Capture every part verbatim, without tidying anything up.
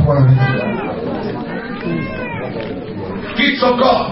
Quitte son corps.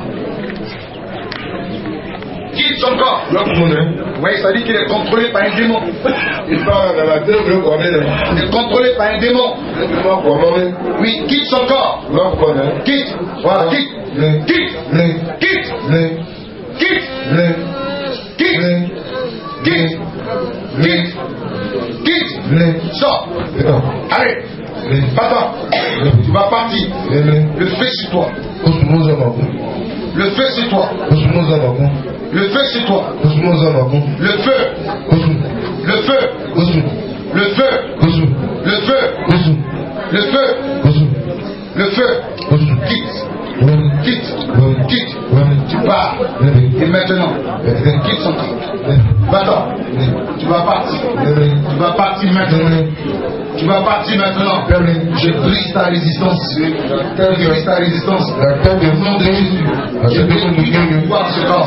Quitte son corps. Oui, ça dit qu'il est contrôlé par un démon. Il est contrôlé par un démon. Oui, quitte son corps. Quitte. Voilà, quitte. Quitte. Quitte. Quitte. Quitte. Quitte. Quitte. Quitte. Sors. Allez. Va-t'en. Tu vas partir. Le feu sur toi. Le feu sur toi. Le feu sur toi. Le feu. Le feu. Le feu. Le feu. Le feu. Le feu. Quitte. Quitte. Quitte. Tu pars. Et maintenant, quitte son corps. Va-t'en. Tu vas partir. Tu vas partir maintenant. Tu vas partir maintenant. Je brise ta résistance. Je brise ta résistance. Au nom de Jésus. Je détruis ton pouvoir dans ce corps.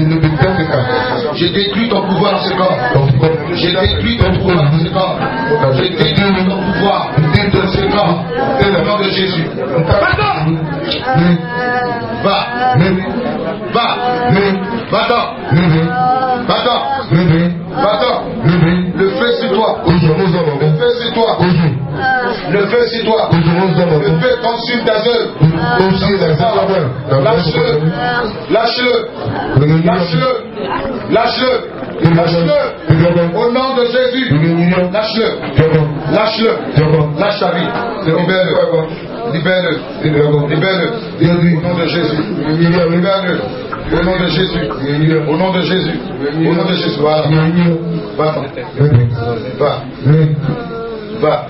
Je détruis ton pouvoir dans ce corps. Je détruis ton pouvoir dans ce corps. Je détruis ton pouvoir dans ce corps. Au nom de Jésus. Va-t'en. Va. Va. Va-t'en. Va-t'en. Va-t'en. Le feu sur toi. Le feu sur toi. Le feu sur toi. Le feu consume ta œuvre. Lâche-le. Lâche-le. Lâche-le. Lâche-le. Lâche-le. Au nom de Jésus. Lâche-le. Lâche-le. Lâche ta vie. Libère-le. Libère-le. Libère-le. Au nom de Jésus. Libère-le. Au nom de Jésus. Au nom de Jésus. Au nom de Jésus. Voilà. Va-t'en. Va. Va.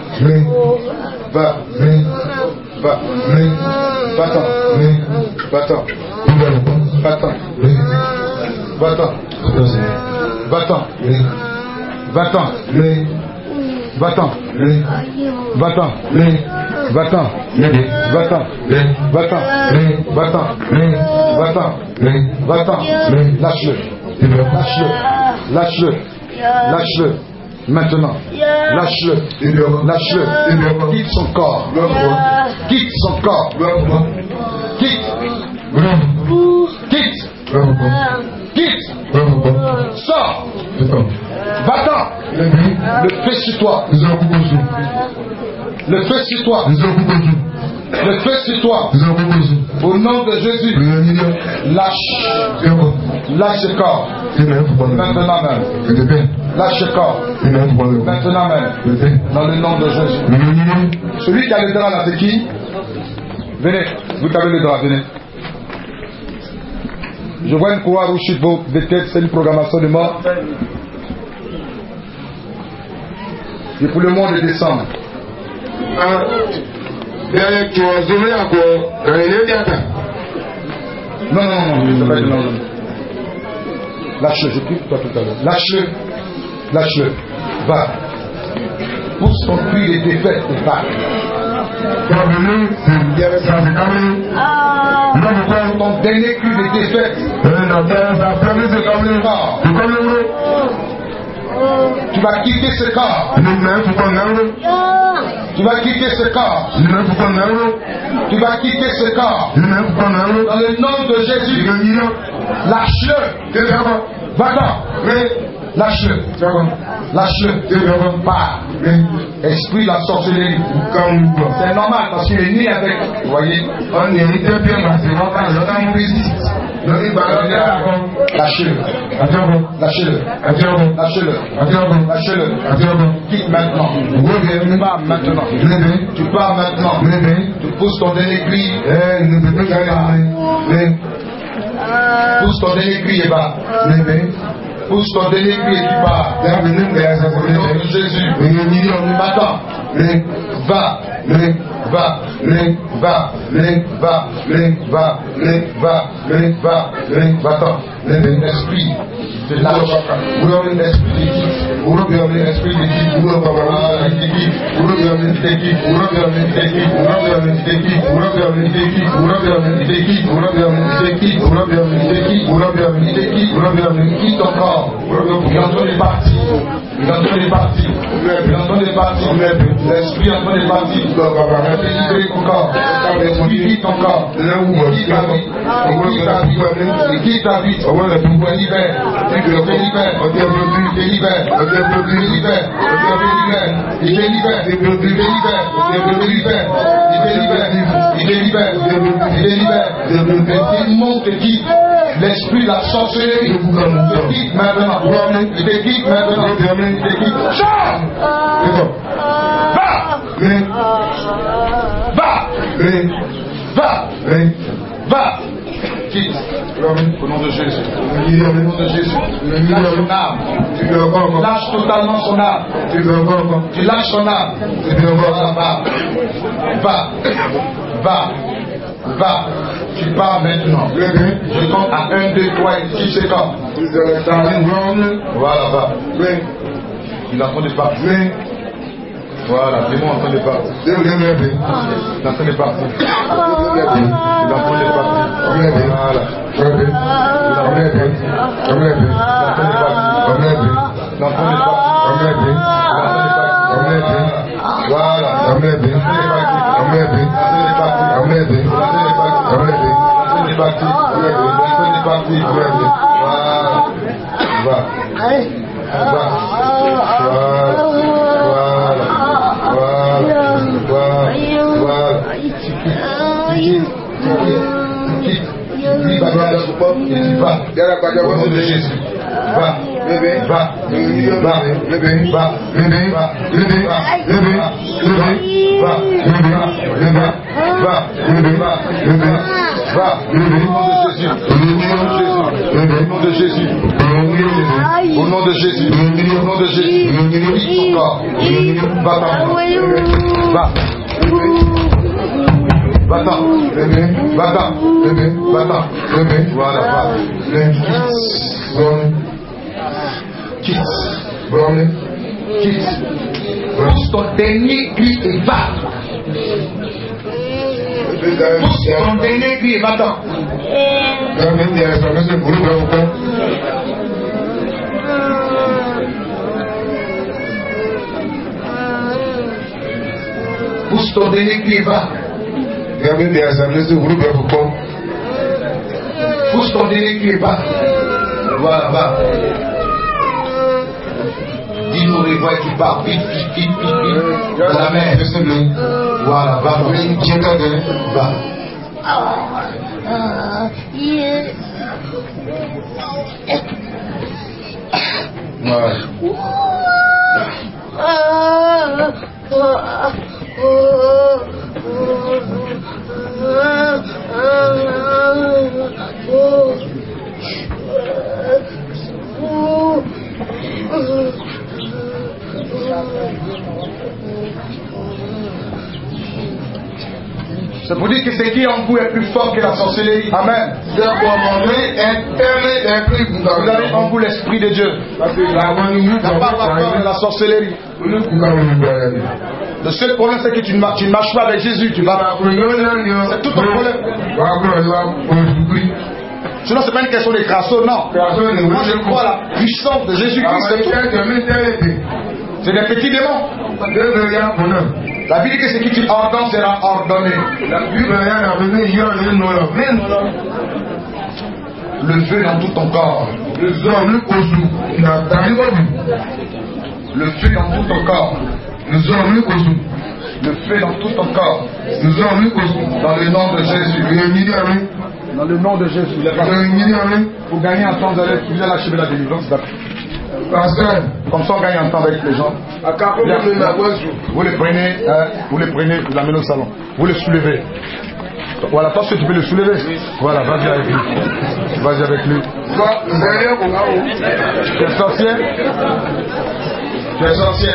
Va. Va. Va-t'en. Va-t'en. Va-t'en. Va-t'en. Va-t'en. Va-t'en. Va-t'en. Va-t'en. Va-t'en. Va-t'en. Va-t'en. Va-t'en. Va-t'en. Va-t'en. Lâche-le. Lâche-le. Lâche-le. Lâche-le. Maintenant. Lâche-le. Lâche-le. Quitte son corps. Quitte son corps. Quitte. Quitte. Quitte. Sors. Va-t'en. Le feu sur toi. Le feu sur toi. Le feu sur toi. Au nom de Jésus. Lâche. Lâche ce corps. Maintenant même. Lâche ce corps. Maintenant même. Dans le nom de Jésus. Celui qui a le drap là, c'est qui? Venez. Vous qui avez le drap, venez. Je vois une croix rouge sur vos têtes, c'est une programmation de mort. Et pour le mois de décembre. Non, non, non, non, non. Lâche-le, je prie pour toi tout à l'heure. Lâche-le. Lâche-le. Va. Pousse ton cri et défaite et va. Ton dernier cri de défaite. Tu vas quitter ce corps. Tu vas quitter ce corps. Tu vas quitter ce corps. Dans le nom de Jésus. Lâche-le. Va-t'en. Lâche-le. Lâche-le. Pas. Esprit de la sorcellerie. C'est normal parce qu'il est né avec. Vous voyez. On est né bien parce qu'on résiste. Lâchez-le. Lâchez-le. Lâchez-le. Lâchez-le. Quitte maintenant. Tu pars maintenant. Tu pars maintenant. Tu pousses ton dernier cri. Pousse ton dernier cri et va. Pousse ton dernier cri et tu pars. Au nom de Jésus. Va-t'en. Va. Va, va, va, va, va, va, va, va-t'en. L'esprit de lâche. L'esprit d'équipe. L'esprit d'équipe. Quitte ton corps. Il est en train de partir. Il est en train de partir. Il est en train de partir. L'esprit est en train de partir. Libérer ton corps. L'esprit quitte ton corps. Il quitte ta vie. Il quitte ta vie. Il quitte ta vie. Il te libère. Il te libère. Il te libère. Il te libère. Il te libère. Il te libère. Il te libère. Il te libère. Il te libère. Il te libère. Il te libère. Les démons te quittent. L'esprit, la sorcellerie, il te quitte maintenant. Il te quitte maintenant. Il te quitte. Chante! Va! Va! Va! Va! Quitte. Au nom de Jésus. Au nom de Jésus. Lâche son âme. Lâche totalement son âme. Tu lâches son âme. Va. Va. Va. Va. Tu pars maintenant. Je compte à un, deux, trois et dix secondes. Voilà, va. Il est en train de partir. Voilà, c'est moi en train de partir. Il est en train de partir. Il est en train de partir. Voilà. Il est en train de partir. Il est en train de partir. Voilà. Au nom de Jésus. Va, bébé, va, bébé, va, bébé, va, bébé, va, bébé, va, bébé, va, bébé, va, va, bébé, va, bébé, va, bébé, au nom de Jésus, au nom de Jésus, au nom de Jésus, au nom de Jésus, quitte ton corps, va-t'en, va, va-t'en, va-t'en, va-t'en, voilà, va, quitte, quitte, quitte, pousse ton dernier cri et va. Pousse ton dernier cri et va-t'en. Pousse ton dernier cri et va. Pousse ton dernier cri et va. Voilà, va. Dis-nous les voix qui partent, vite, vite, vite, vite, vite. Dans la mer. Voilà, va, va. C'est pour dire que ce qui est en vous est plus fort que la sorcellerie. Amen. Vous avez en vous l'esprit de Dieu. La part de la sorcellerie. Le seul problème, c'est que tu ne marches, tu ne marches pas avec Jésus. Tu vas. C'est tout ton problème. Sinon, ce n'est pas une question de crasso, non. Moi, je crois à la puissance de Jésus-Christ. C'est tout. C'est des petits démons. La Bible dit que ce qui tu ordonnes sera ordonné. Le feu dans tout ton corps. Le feu dans tout ton corps. Le feu dans tout ton corps. Dans le nom de Jésus. Dans le nom de Jésus. Pour gagner en temps, vous allez, vous allez achever la délivrance. Pasteur, comme ça on gagne en temps avec les gens. Vous les prenez, hein, vous les prenez, vous l'amenez au salon. Vous les soulevez. Voilà, parce que tu peux le soulever. Voilà, vas-y avec lui. Vas-y avec lui. Tu es sorcier? Tu es sorcier?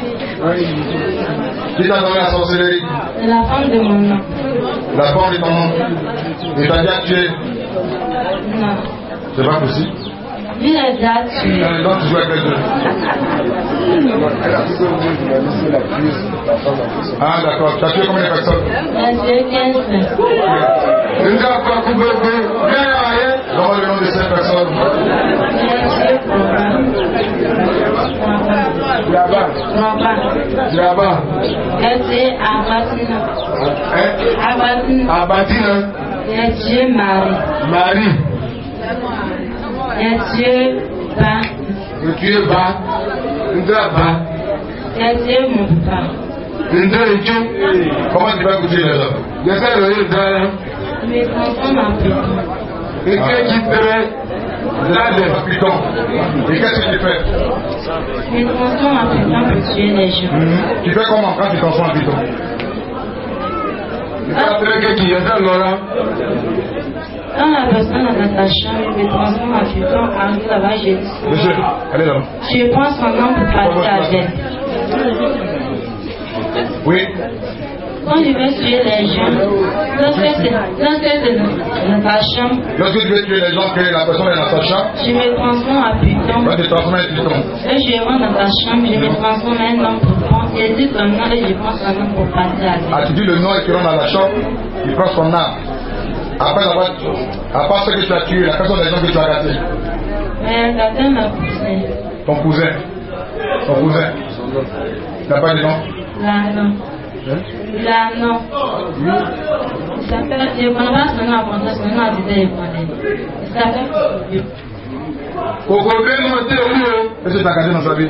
Qui t'a donné la sorcellerie? C'est la femme de mon nom. La femme de ton nom? Et t'as déjà tué? Non. C'est pas possible. Lui, il a déjà tué. Donc tu joues avec les deux. Ah d'accord, tu as tué combien de personnes? Il a tué quinze personnes. Donne le nom de ces personnes. Il a tué Là-bas. Là-bas. Là-bas. C'est Abatina. Hein? Abatina. Abatina. Et Dieu Marie. Marie. Et Dieu Ba. Et Dieu Ba. Ndra Ba. Et Dieu mon papa. Ndra Ejo. Comment tu vas goûter là? J'essaie de le dire. Mais quand on m'appelle. Et qu'est-ce qui te fait? Là, les pitons. Et qu'est-ce que tu fais? Mais quand on m'appelle pour tuer les gens. Tu fais comment quand tu transformes en piton? Tu fais après qui est dans Laurent? Quand la personne est dans ta chambre, je me transforme en python, arrive là-bas, je dis. Monsieur, allez là. Je prends son nom pour partir avec. Oui. Quand je vais tuer les gens, lorsque c'est dans ta chambre, lorsque tu veux tuer les gens, que la personne est dans ta chambre, je me transforme en python. Quand tu te transformes en python. Et je rentre dans ta chambre, je me transforme en un homme pour prendre. Je dis ton nom et je prends son nom pour partir avec. Ah, tu dis le nom et tu rentres dans la chambre, tu prends son âme. Après avoir, à part ce que tu as tué, la personne des gens que tu as gâté. Mais gâté m'a poussé. Ton cousin. Ton cousin. Tu n'as pas de nom? Là, non. Hein? Là, non. Il s'appelle, je ne connais pas son nom avant, son nom a été répondu. Il s'appelle Coco. Qu'est-ce que tu as gâté dans sa vie?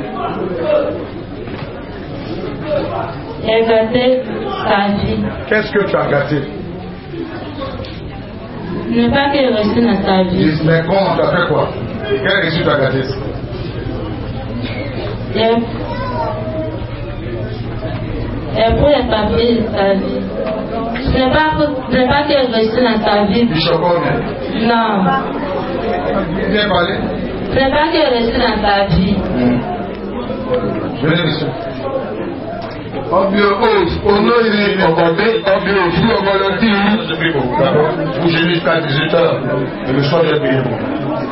J'ai gâté sa vie. Qu'est-ce que tu as gâté? Ne pas qu'il reçu dans sa vie. Mais comment tu as fait quoi? Quel reçu tu as gâté? Et pour les papiers de sa vie. Ce n'est pas, pas qu'il reçu dans sa vie. Du chocolat? Non. Bien parlé? Ce n'est pas qu'il reçu dans sa vie. Je l'ai reçu. Ọbẹ̀ olóyè ọ̀gọ̀dé ọbẹ̀ òfin ọmọlọ́dí vous j'ai jusqu'à dix-huit heures et le soir j'ai payé pour.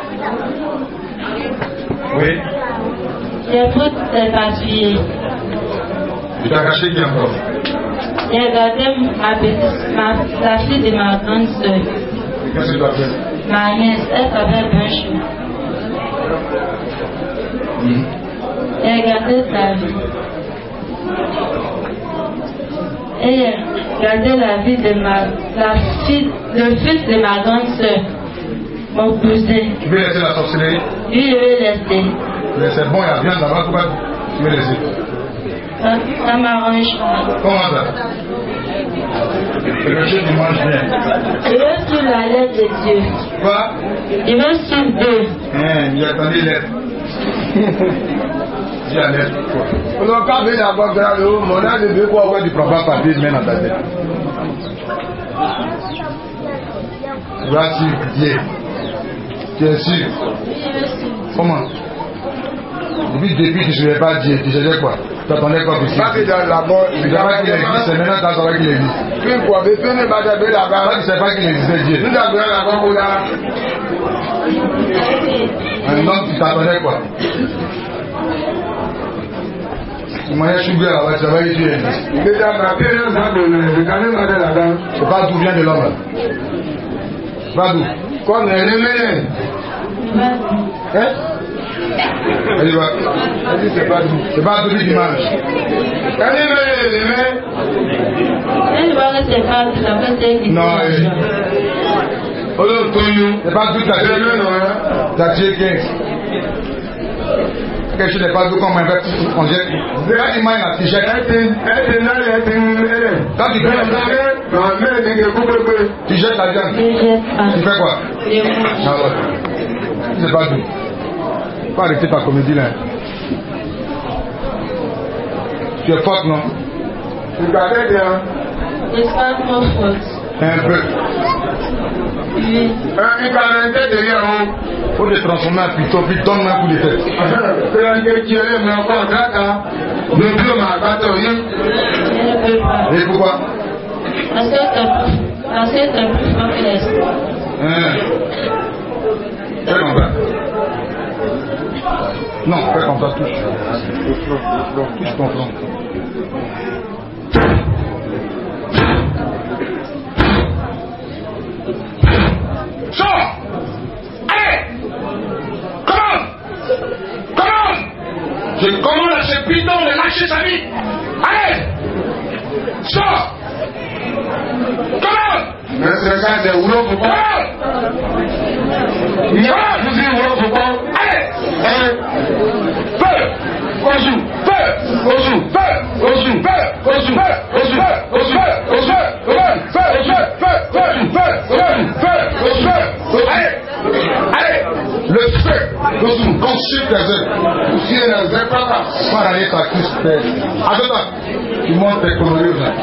Oui. J'ai pris tes papiers. Tu t'as caché qui encore? J'ai gardé ma petite, ma, la fille de ma grande soeur. Qu'est-ce que tu as fait? Ma nièce, elle s'appelle Benchou. Mm. J'ai gardé sa vie. Et j'ai gardé la vie de ma, la fille, le fils de ma grande soeur, mon cousin. Tu veux laisser la sorcellerie? Lui, je vais laisser. Mais c'est bon, il y a viande là-bas, pourquoi tu veux laisser? Ça, ça m'arrange pas. Comment ça? Le monsieur tu manges bien. Je veux suivre la lettre de Dieu. Quoi? Je veux suivre Dieu. Hein, il attendait lettre. Dis la lettre. On n'a pas vu d'abord que mon âge de deux fois, tu prends pas papier, mais dans ta tête. Tu vas suivre Dieu. Tu es sûr? Comment? Depuis, depuis que je ne savais pas Dieu, tu savais quoi? Tu attendais quoi? Tu savais qu'il existe, c'est maintenant que tu savais qu'il existe. Tu ne savais pas qu'il existait Dieu. Donc tu t'attendais quoi? Tu mangeais chou là, tu savais que Dieu existe. C'est pas d'où vient de l'homme là. C'est pas d'où? Quoi? Hein? Elle dit, elle dit c'est pas d'où. C'est pas d'où qui mange. Elle dit les mains. Elle va rester pas tout ça, c'est qui. Non, c'est pas d'où t'as tué. T'as tué quinze. Quelque chose n'est pas d'où comme un verre qu'on jette. Quand il mange la t-shirt. Quand tu fais tu jettes la viande. Tu fais quoi? Ah ouais. C'est pas d'où. Faut arrêter ta comédie là. Tu es forte, non? Tu gardais bien. Je suis pas trop forte. Un peu. Oui. Un quarantaine derrière vous. Faut te transformer en piton, puis donne un coup de tête. C'est un gars qui est mais encore grata. Le plus ma bateau, oui. Je ne peux pas. Et pourquoi? Parce que c'est plus fort que l'espoir. Hein? Fais comme ça. Non, fais comme ça, touche. Touche ton front. Sors! Allez! Commence! Commence! Je commande à ce bidon de lâcher sa vie. Allez! Sors! Commande! Mais c'est ça, c'est où l'on peut pas? Il y a un fusil où l'on peut pas. Allez! Feu! Osu! Feu! Osu! Feu! Osu! Feu! Osu! Feu! Osu! Feu! Osu! Feu! Osu! Feu! Feu! Feu! Feu! Feu! Feu! Feu! Feu! Allez! Allez! Le feu! Osu! Consulte tes œuvres. Si elle ne veut pas, pas aller ta cuisse. Attends, tu montes tes coloris là.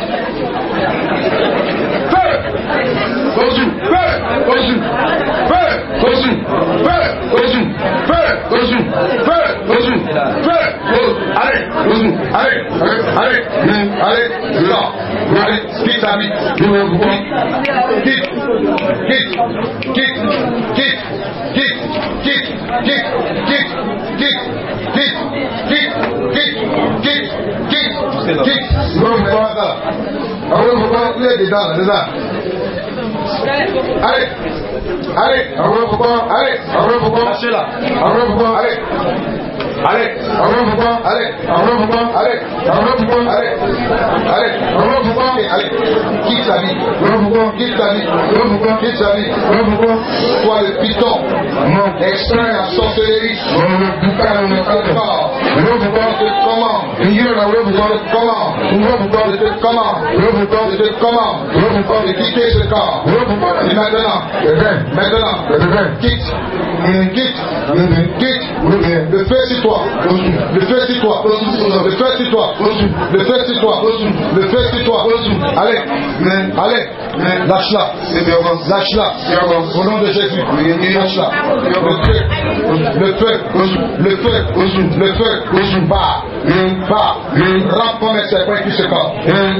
Feu! Osu! Feu! Osu! Feu! Osu! Feu! Osu! Feu! Osu! Feu! Osu! Feu! Allez! Osu! Allez! Allez! Allez! Là! Allez! Quitte ta vie! Quitte! Quitte! Quitte! Quitte! Quitte! Quitte! Quitte! Quitte! Quitte! Quitte! Quitte! Quitte! Quitte! Quitte! Quitte! Non, mais pas ça. Alors, il faut pas les dedans, dedans. Allez! Allez! Alors, faut pas. Allez! Alors, faut pas. Lâchez là. Alors, faut pas. Allez! Allez! Alors, faut pas. Allez! Alors, faut pas. Allez! Alors, faut pas. Allez! Allez! Alors, faut pas. Allez! Quitte sa vie. Alors, faut pas. Quitte sa vie. Alors, faut pas. Quitte sa vie. Alors, faut pas. Toi, le python. Non. Extrait la sorcellerie. Non, le boucan, le corps. Alors, faut pas. Je te commande. Il y a là, alors, faut pas. Je te commande. Alors, faut pas. Je te commande. Alors, faut pas. Je te commande. Alors, faut pas. De quitter ce corps. Alors, faut pas. Et maintenant. Maintenant. Quitte. Quitte. Quitte. Le feu sur toi. Le feu sur toi. Le feu sur toi. Le feu sur toi. Le feu sur toi. Allez. Allez. Lâche-la. Lâche-la. Au nom de Jésus. Lâche-la. Le feu. Le feu. Le feu. Le feu. Va. Va. Rampe comme un serpent qui se corps.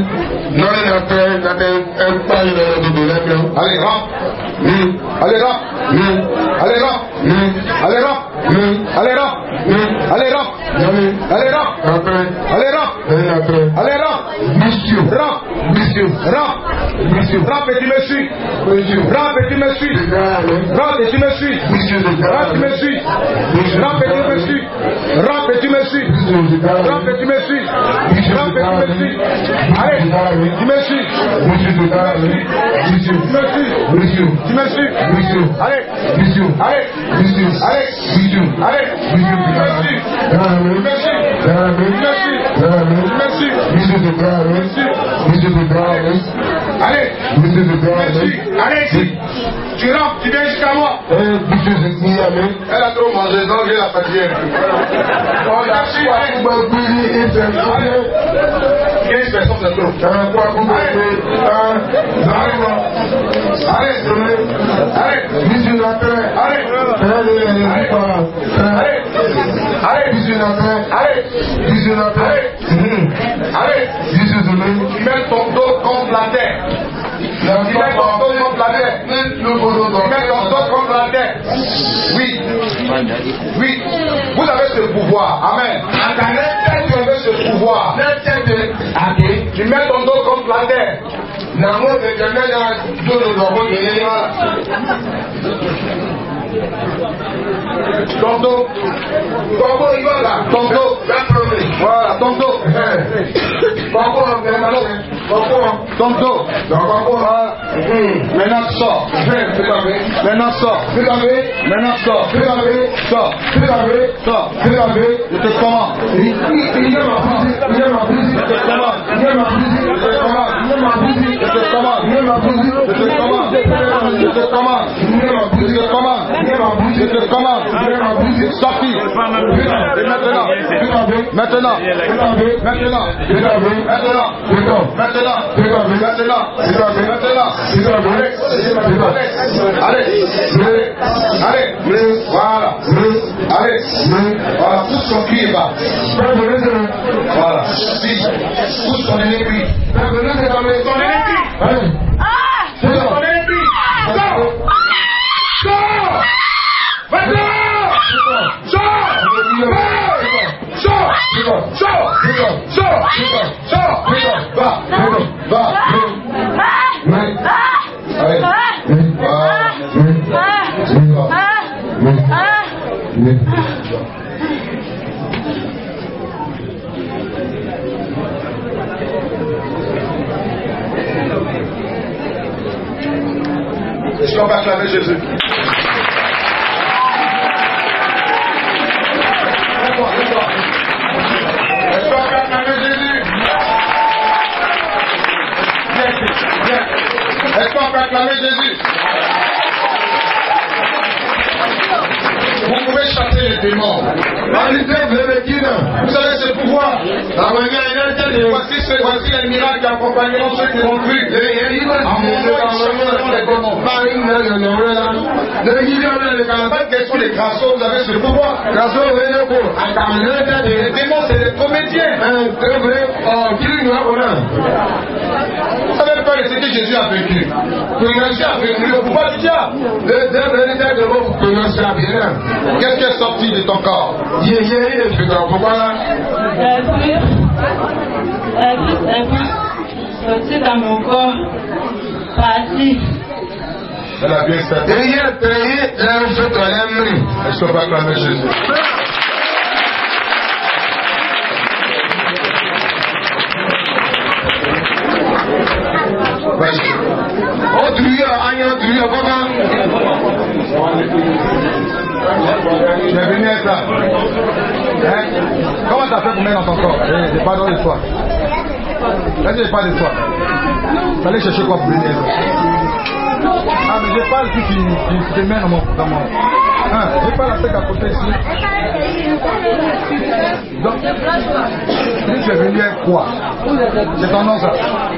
Allez, rampe. Allez, rampe. Allez, rampe. Allez, rampe. Allez, rampe. Allez, rampe. Allez, rampe. Allez, rampe. Allez, rampe. Monsieur. Rampe. Monsieur. Rampe. Monsieur. Rampe et tu me suis. Rampe et tu me suis. Rampe et tu me suis. Rampe et tu me suis. Rampe et tu me suis. Rampe et tu me suis. Rampe et tu me suis. Rampe et tu me suis. Allez, tu me suis. Tu me suis. Tu me suis. Allez. Allez. Allez. Allez. Allez, allez, tu rentres, tu viens jusqu'à moi. Elle a trop mangé, donc je la fatiguée. quinze personnes c'est trop. Allez, allez, allez, allez, allez, mets ton dos contre la terre. Mets ton dos contre la terre. Mets ton dos contre la terre. Oui. Oui. Vous avez ce pouvoir. Amen. Vous avez ce pouvoir. Tu mets ton dos contre la terre. Ton dos. Ton dos, il va là. Ton dos. Voilà, ton dos. Ton dos. Voilà. Maintenant sors. Maintenant sors. Maintenant sors. Sors. Sors. Je te commande. Je te commande. Je te commande. Je te commande. Je te commande. Je te commande. Je te commande. Je te commande. Sorti. Et maintenant. Maintenant. Maintenant. Maintenant. Maintenant. Maintenant. Maintenant. Allez. Allez. Voilà. Allez. Voilà. Pousse son cul et bas. Voilà. Pousse son ennemi. Ton ennemi. Allez. C'est ton ennemi. Sors. Maintenant. Sors. Sors. Sors. Sors. Sors. Va. Va. Allez. Est-ce qu'on va acclamer Jésus? Est-ce qu'on va acclamer Jésus? Est-ce qu'on va acclamer Jésus? Vous pouvez chasser les démons. Vous savez ce pouvoir. Voici, ce, voici les miracles qui accompagneront ceux qui vont cru. En mon nom, ils chasseront les démons. Pas de question des grassos, vous avez ce pouvoir. Les démons, c'est des comédiens. Vous savez pas ce que Jésus a vécu. Jésus a vécu le pouvoir du diable. Qu'est-ce qui est sorti de ton corps? La pluie, la pluie, la pluie, sortie dans mon corps, partie. Elle a bien sorti. Est-ce qu'on va acclamer Jésus? Oh, tu lui as, tu lui as, papa. Tu es venu être là. Hein? Comment tu as fait pour mettre dans ton corps? J'ai pas de toi. Vas-y, j'ai pas de toi. Tu allais chercher quoi pour venir là? Ah, mais j'ai pas le truc qui te met dans mon. Dans mon... Hein? J'ai pas la tête à côté ici. Donc, tu es venu être quoi? C'est ton nom ça?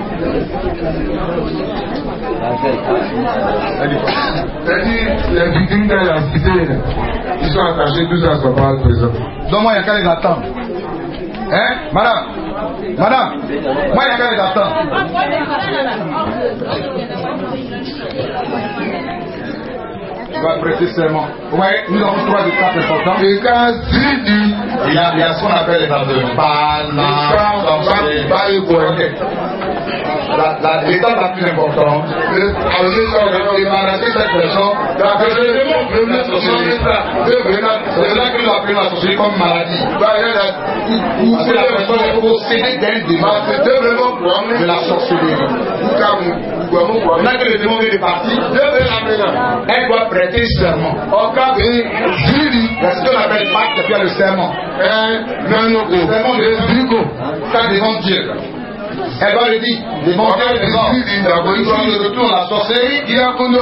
C'est-à-dire, les victimes de la cité, ils sont attachés tous à ce moment présent. Donc, moi, il y a qu'à les attendre. Hein, madame? Madame? Moi, il y a qu'à les attendre. Tu vas prêter serment. Oui, nous avons trois étapes importantes. Et quand il dit, il y a, il y a ce qu'on appelle les étapes de Bala. L'étape la plus importante, c'est de débarrasser cette personne de la sorcellerie. C'est là que nous appelons la sorcellerie comme maladie. Où c'est la personne est possédée d'un démon de la sorcellerie. Maintenant que le démon est parti, elle doit prêter serment. C'est ce qu'on appelle pacte, puis le serment. Le serment de Dieu, ça devant Dieu. Elle va le dire, les bons dieux, les hommes, il de retour la sorcellerie, il y a un peu de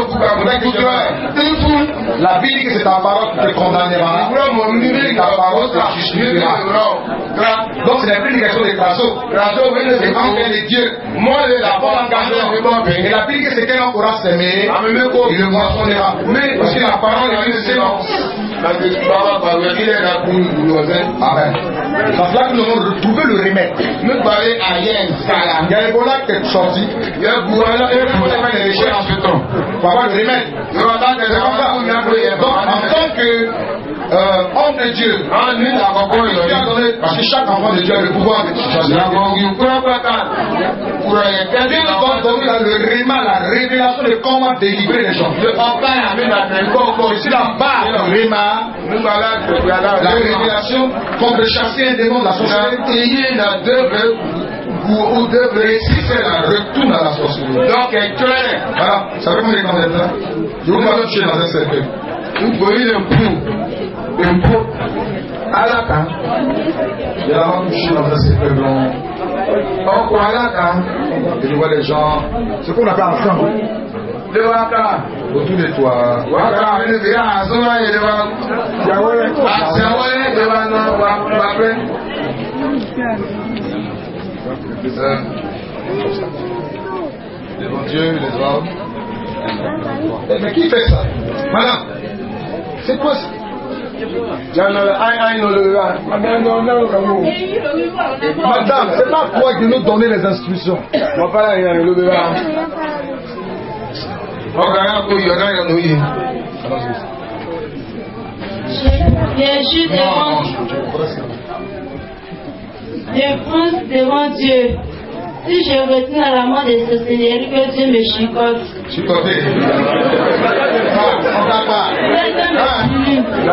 la Bible dit que c'est ta parole qui te condamnera, ta parole te justifiera. Donc ce n'est plus une question de Grasso. Grasso est l'enfer de Dieu. Moi, la parole engagée, et la Bible dit que c'est qu'un aura semé, il le moissonnera. Mais aussi la parole est une séance. Amen. C'est là que nous avons retrouvé le remède. Nous parlons à Yen. Il y a Ebola qui est sorti. Il y a Ebola qui est fait des recherches en ce temps. Pour avoir le remède. Donc, en tant que euh, homme de Dieu, parce que chaque enfant de Dieu a le pouvoir de changer. Dieu nous donne le réma, la révélation de comment délivrer les gens. Ici la barre, le réma, la révélation, contre chasser un démon de la société. Ou devrait, si c'est un retour à la sorcellerie. Donc, est clair. Voilà, ça fait comment les gens là? Je vous m'avez touché dans un cercueil. Vous voyez un pot, un pot à la fin. Je l'avais touché dans un cercueil blanc. On croit à la fin. Et je vois les gens, ce qu'on appelle ensemble. De Waka. Autour de toi. Waka, il est bien à Zora et de Waka. Yahweh, de Waka. Les bons dieux, les hommes. Mais qui fait ça? Madame, c'est quoi ça? Madame, c'est pas toi qui nous donner les instructions. Jésus devant, je pense devant Dieu. Si je retiens à la main des sorcelleries, que Dieu me chicote. Chicoté. Ah, on t'a pas. La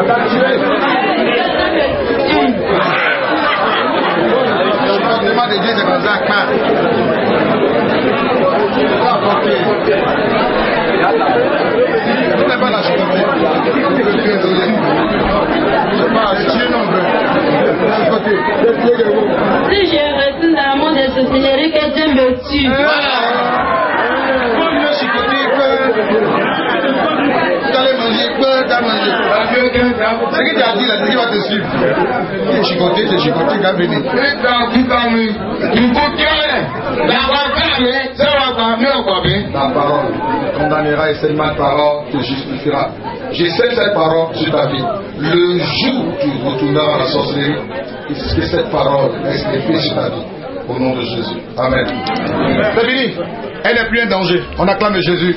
demande de Dieu, c'est comme ça. Pas Ce que tu as dit là, c'est qui va te suivre. Tu es chicoté, tu es chicoté, tu vas venir. Ta parole condamnera et cette parole te justifiera. Je sais cette parole sur ta vie. Le jour où tu retourneras à la sorcellerie, que cette parole reste épée sur ta vie. Au nom de Jésus. Amen. C'est fini. Elle n'est plus un danger. On acclame Jésus.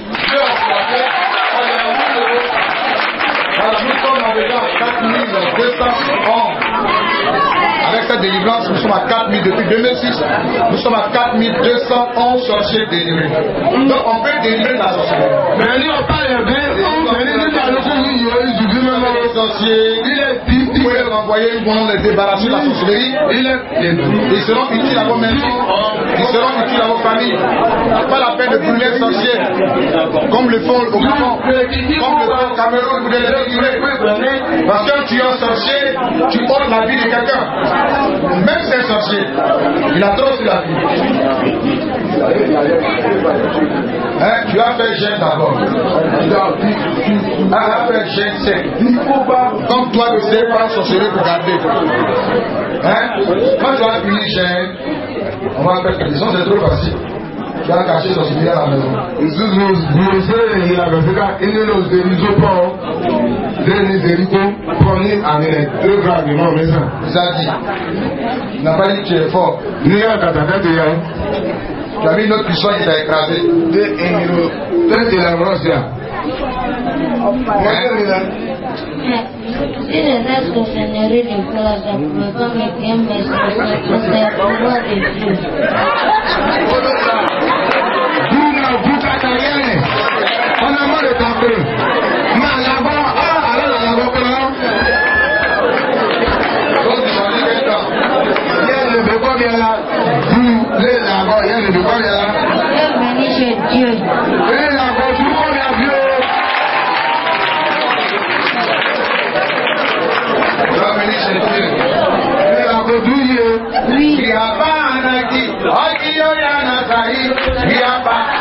Voilà, nous sommes déjà à quatre mille deux cent onze. Avec cette délivrance, nous sommes à quatre mille depuis deux mille six. Nous sommes à quatre mille deux cent onze sorciers délivrés. Donc on peut délivrer la sorcellerie. Mais nous on parle bien. Les sorciers, vous pouvez les renvoyer, ils vont les débarrasser de la sorcellerie. Ils seront utiles à vos maisons. Ils seront utiles à vos familles. Pas la peine de brûler les sorciers. Comme le font au Gabon. Comme le font au Cameroun, vous devez les délivrer. Parce que tu es un sorcier, tu ôtes la vie de quelqu'un. Même si c'est un sorcier, il a trop sur la vie. Hein, tu as fait gêne d'abord. Tu as fait gêne sec. Comme toi, tu ne sais pas sorcerer pour garder. Hein? Quand tu as fini gêne, on va faire quelque chose, c'est trop facile. Tu as caché sorcellerie à la maison. Il a dit, il n'a pas dit que tu es fort. Tu as vu une autre puissance qui t'a écrasé. Si les êtres générés de grâce ne pouvaient pas me bien mes sources, c'est un pouvoir de Dieu. On a mal de taper. Mais là-bas, ah, alors là-bas, il ne veut pas bien là. Les là-bas, il ne veut pas bien là. Bienvenue chez Dieu. Les là-bas, tout le monde est Dieu. Bienvenue chez Dieu. Les là-bas, Dieu. Oui. Il n'y a pas un acquis. Il y a un acquis. Il n'y a pas.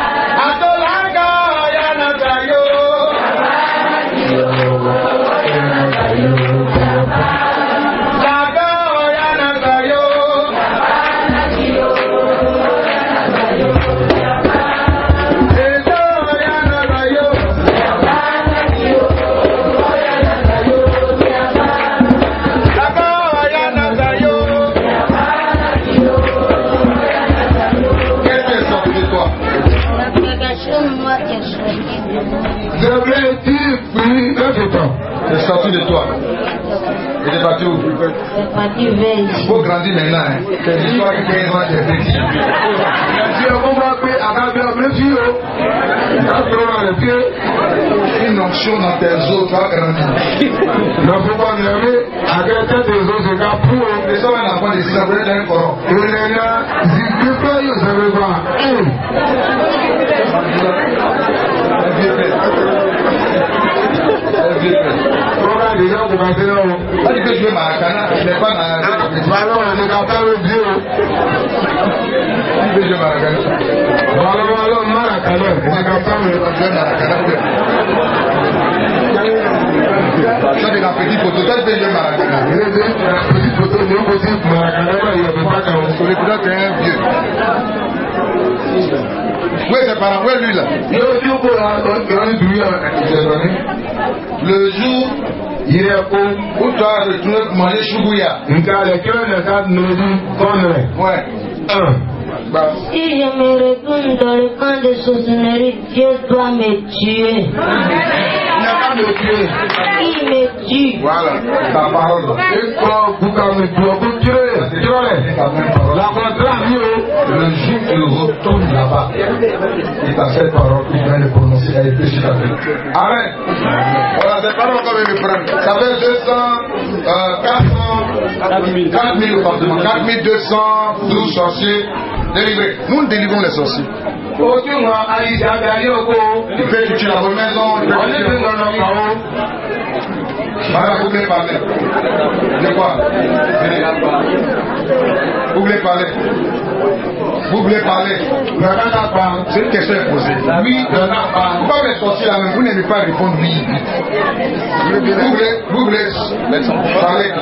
C'est sorti de toi. Et t'es parti où? C'est parti vers ici. Il faut grandir maintenant. Hein. C'est l'histoire qui fait un des petits. Une onction dans tes os, tu vas grandir. Il ne faut pas grandir. À quel temps tes os se gardent pour eux? Les hommes n'ont pas de ça, vous êtes un coron. Et les gars, ils ne peuvent pas, ils ne savent pas. Les gens qui vont faire là. Ah, tu peux jouer Maracana, il n'est pas dans la. Voilà, on est capable de dire. Tu peux jouer Maracana. Voilà, voilà, Maracana. On est capable de jouer Maracana. Ça, c'est la petite photo. Ça, tu peux jouer Maracana. La petite photo, c'est une petite Maracana. Il n'y a pas qu'à on. Sur les photos, tu es un vieux. Où est ses parents? Où est lui là? Le jour il est où tu as retourné pour manger choubouya. Ouais. Si je me retourne dans le camp de sorcellerie, Dieu doit me tuer. Il n'a pas me tuer. Il me tue. Voilà, ta parole. Le jour où tu retournes là-bas, et t'as cette parole, tu viens de prononcer, elle est péché ta vie. Amen. Voilà, cette parole qu'on vient de prendre. Ça fait deux cents, euh, quatre cents, quatre mille, quatre mille deux cent douze sorciers délivrés. Nous délivrons les sorciers. Il peut tuer la bonne maison, il peut tuer la bonne maison. Madame, vous voulez parler? De quoi? Vous voulez parler? Vous voulez parler? C'est une question posée. Oui, pourquoi les sorciers là, vous n'aimez pas répondre oui? Vous voulez, vous voulez parler?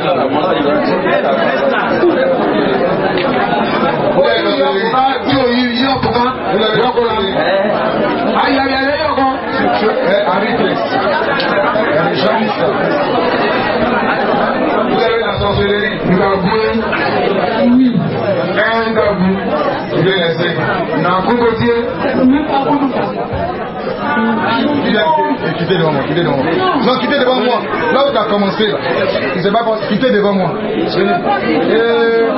Vous avez la sorcellerie? Oui. Vous devez laisser. Quittez devant moi, quittez devant moi. Non, quittez devant moi. Là où tu as commencé, là. Il s'est pas passé. Quittez devant moi. Euh,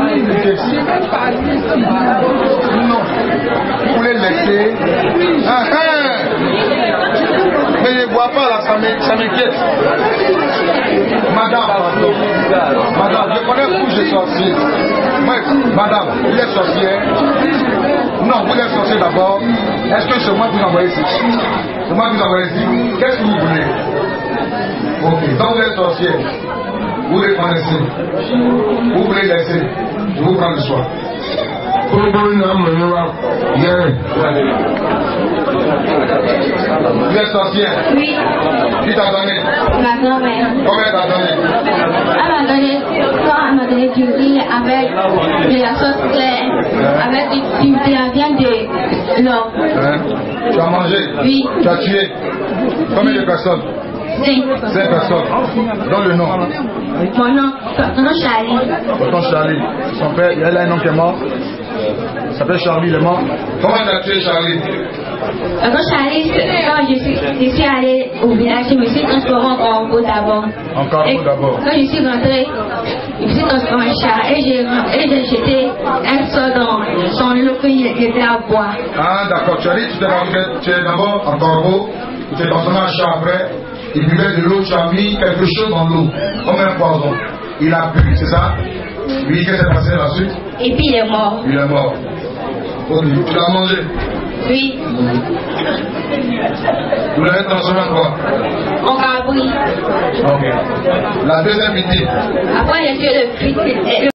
non. Vous voulez laisser. Ah, ah. Mais je ne vois pas là, ça m'inquiète. Madame, madame, je connais vous, je suis sorcier. Madame, vous êtes sorcière? Non, vous êtes sorcier d'abord. Est-ce que c'est moi qui vous envoyez ici? C'est moi qui vous envoyez ici. Qu'est-ce que vous voulez? Ok, donc vous êtes sorcière. Vous les connaissez. Vous voulez laisser. Je vous prends le soir. Vous êtes sorcière? Oui. Qui t'a donné? Ma grand-mère. Combien t'a donné? Elle m'a donné, quand elle m'a donné du riz avec de la sauce claire, avec du, du, de la viande de l'or. Hein? Tu as mangé? Oui. Tu as tué? Combien de personnes? Cinq. Cinq personnes. Dans le nom? Mon nom, mon nom Charlie. Tonton Charlie. Son père, il y a un nom qui est mort. Il s'appelle Charlie, il est mort. Comment tu as tué Charlie? Mon nom Charlie, quand je suis, je suis allée au village, je me suis transformée en corbeau d'abord. En corbeau d'abord. Quand je suis rentrée, je me suis transformée en chat et j'ai jeté un sort dans son lot qu'il était à boire. Ah d'accord, tu as dit que tu es d'abord en corbeau, tu t'es transformé en chat après, il buvait de l'eau, tu as mis quelque chose dans l'eau, comme un poison. Il a bu, c'est ça? Oui, qu'est-ce qui s'est passé ensuite? Et puis il est mort. Il est mort. Ok, tu l'as mangé? Oui. Vous l'avez transformé en quoi? En cabri. Ok. La deuxième idée. Après, j'ai tué le fils.